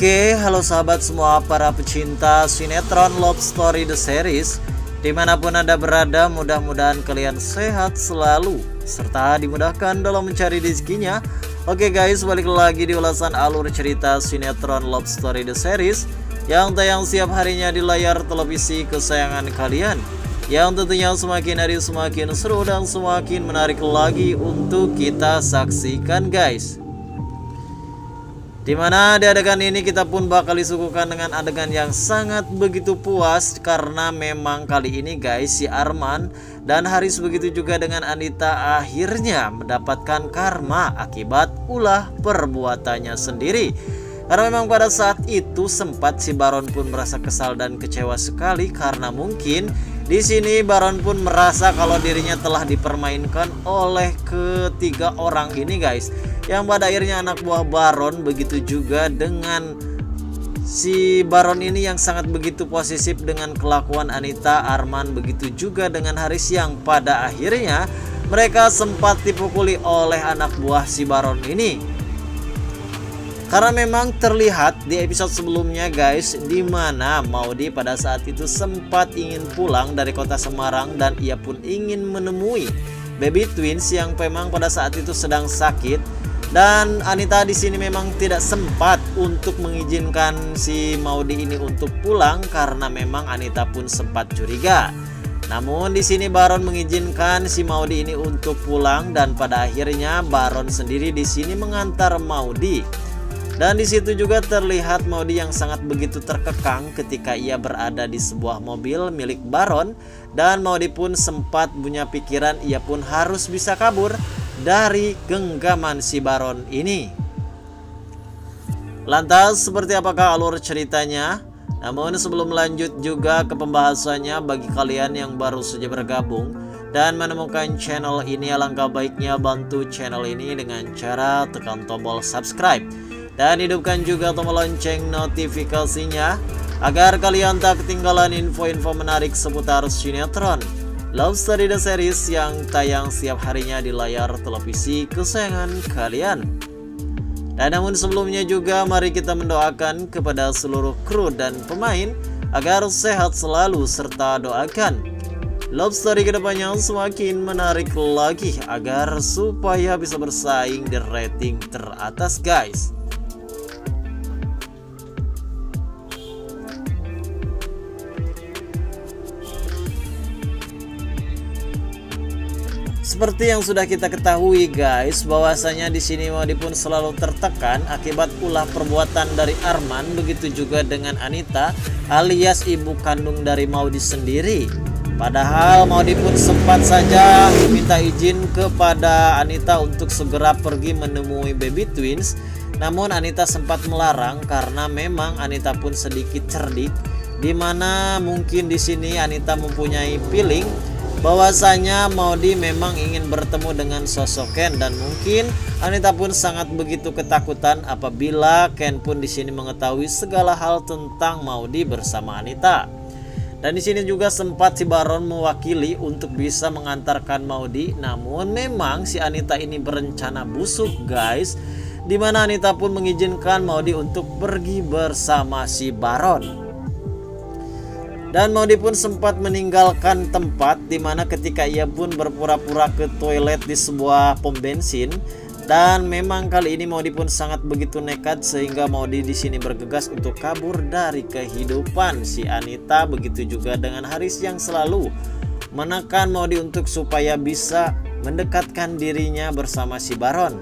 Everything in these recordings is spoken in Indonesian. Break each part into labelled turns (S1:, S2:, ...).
S1: Oke, halo sahabat semua para pecinta sinetron Love Story The Series. Dimanapun Anda berada, mudah-mudahan kalian sehat selalu serta dimudahkan dalam mencari rezekinya. Oke guys, balik lagi di ulasan alur cerita sinetron Love Story The Series yang tayang setiap harinya di layar televisi kesayangan kalian, yang tentunya semakin hari semakin seru dan semakin menarik lagi untuk kita saksikan guys. Dimana di adegan ini kita pun bakal disuguhkan dengan adegan yang sangat begitu puas, karena memang kali ini guys si Arman dan Haris begitu juga dengan Anita akhirnya mendapatkan karma akibat ulah perbuatannya sendiri. Karena memang pada saat itu sempat si Baron pun merasa kesal dan kecewa sekali, karena mungkin di sini Baron pun merasa kalau dirinya telah dipermainkan oleh ketiga orang ini guys, yang pada akhirnya anak buah Baron begitu juga dengan si Baron ini yang sangat begitu posesif dengan kelakuan Anita, Arman begitu juga dengan Haris, yang pada akhirnya mereka sempat dipukuli oleh anak buah si Baron ini. Karena memang terlihat di episode sebelumnya guys, dimana Maudy pada saat itu sempat ingin pulang dari kota Semarang dan ia pun ingin menemui baby twins yang memang pada saat itu sedang sakit. Dan Anita di sini memang tidak sempat untuk mengizinkan si Maudy ini untuk pulang karena memang Anita pun sempat curiga. Namun di sini Baron mengizinkan si Maudy ini untuk pulang, dan pada akhirnya Baron sendiri di sini mengantar Maudy. Dan di situ juga terlihat Maudy yang sangat begitu terkekang ketika ia berada di sebuah mobil milik Baron, dan Maudy pun sempat punya pikiran ia pun harus bisa kabur dari genggaman si Baron ini. Lantas seperti apakah alur ceritanya? Namun sebelum lanjut juga ke pembahasannya, bagi kalian yang baru saja bergabung dan menemukan channel ini, alangkah baiknya bantu channel ini dengan cara tekan tombol subscribe dan hidupkan juga tombol lonceng notifikasinya agar kalian tak ketinggalan info-info menarik seputar sinetron Love Story The Series yang tayang setiap harinya di layar televisi kesayangan kalian. Dan namun sebelumnya juga mari kita mendoakan kepada seluruh kru dan pemain agar sehat selalu, serta doakan Love Story kedepannya semakin menarik lagi agar supaya bisa bersaing di rating teratas guys. Seperti yang sudah kita ketahui guys, bahwasanya di sini Maudy pun selalu tertekan akibat ulah perbuatan dari Arman, begitu juga dengan Anita alias ibu kandung dari Maudy sendiri. Padahal Maudy pun sempat saja meminta izin kepada Anita untuk segera pergi menemui baby twins. Namun Anita sempat melarang karena memang Anita pun sedikit cerdik, dimana mungkin di sini Anita mempunyai feeling bahwasanya Maudy memang ingin bertemu dengan sosok Ken, dan mungkin Anita pun sangat begitu ketakutan apabila Ken pun di sini mengetahui segala hal tentang Maudy bersama Anita. Dan di sini juga sempat si Baron mewakili untuk bisa mengantarkan Maudy, namun memang si Anita ini berencana busuk guys, dimana Anita pun mengizinkan Maudy untuk pergi bersama si Baron. Dan Maudy pun sempat meninggalkan tempat, dimana ketika ia pun berpura-pura ke toilet di sebuah pom bensin. Dan memang kali ini Maudy pun sangat begitu nekat, sehingga Maudy di sini bergegas untuk kabur dari kehidupan si Anita, begitu juga dengan Haris yang selalu menekan Maudy untuk supaya bisa mendekatkan dirinya bersama si Baron.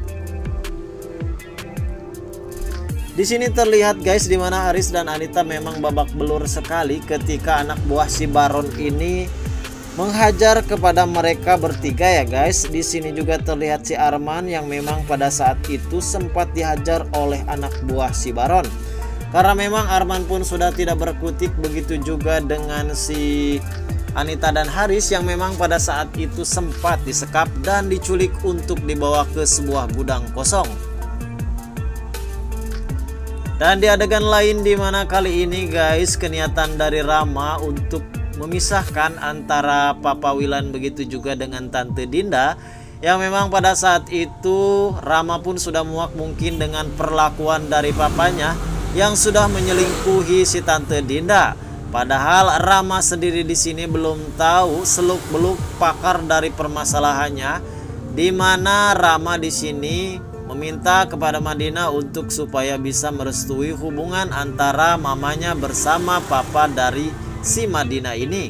S1: Di sini terlihat guys, dimana Haris dan Anita memang babak belur sekali ketika anak buah si Baron ini menghajar kepada mereka bertiga ya guys. Di sini juga terlihat si Arman yang memang pada saat itu sempat dihajar oleh anak buah si Baron. Karena memang Arman pun sudah tidak berkutik, begitu juga dengan si Anita dan Haris yang memang pada saat itu sempat disekap dan diculik untuk dibawa ke sebuah gudang kosong. Dan di adegan lain, dimana kali ini guys keniatan dari Rama untuk memisahkan antara Papa Wilan begitu juga dengan Tante Dinda, yang memang pada saat itu Rama pun sudah muak mungkin dengan perlakuan dari papanya, yang sudah menyelingkuhi si Tante Dinda. Padahal Rama sendiri di sini belum tahu seluk-beluk pakar dari permasalahannya, di mana Rama di sini meminta kepada Madinah untuk supaya bisa merestui hubungan antara mamanya bersama papa dari si Madinah ini.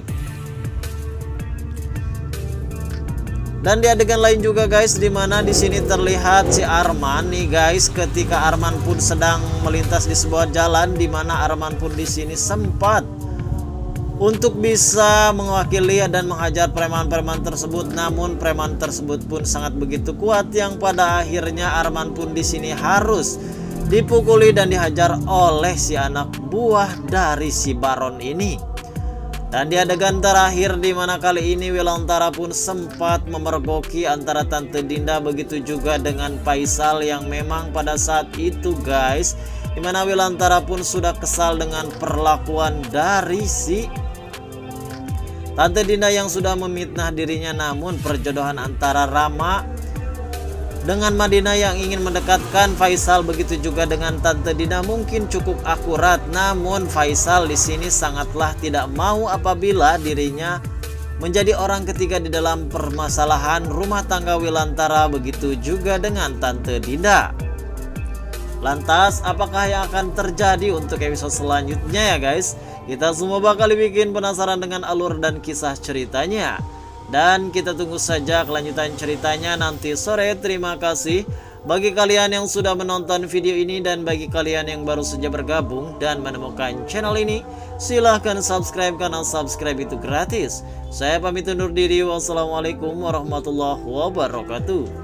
S1: Dan di adegan lain juga guys, dimana di sini terlihat si Arman nih guys, ketika Arman pun sedang melintas di sebuah jalan, dimana Arman pun di sini sempat untuk bisa mewakili dan menghajar preman-preman tersebut, namun preman tersebut pun sangat begitu kuat yang pada akhirnya Arman pun di sini harus dipukuli dan dihajar oleh si anak buah dari si Baron ini. Dan di adegan terakhir di mana kali ini Wilantara pun sempat memergoki antara Tante Dinda, begitu juga dengan Faisal yang memang pada saat itu guys, dimana Wilantara pun sudah kesal dengan perlakuan dari si Tante Dinda yang sudah memfitnah dirinya. Namun perjodohan antara Rama dengan Madinah yang ingin mendekatkan Faisal, begitu juga dengan Tante Dinda, mungkin cukup akurat. Namun Faisal di sini sangatlah tidak mau apabila dirinya menjadi orang ketiga di dalam permasalahan rumah tangga Wilantara, begitu juga dengan Tante Dinda. Lantas apakah yang akan terjadi untuk episode selanjutnya ya guys? Kita semua bakal bikin penasaran dengan alur dan kisah ceritanya. Dan kita tunggu saja kelanjutan ceritanya nanti sore. Terima kasih bagi kalian yang sudah menonton video ini, dan bagi kalian yang baru saja bergabung dan menemukan channel ini, silahkan subscribe karena subscribe itu gratis. Saya pamit undur diri. Wassalamualaikum warahmatullahi wabarakatuh.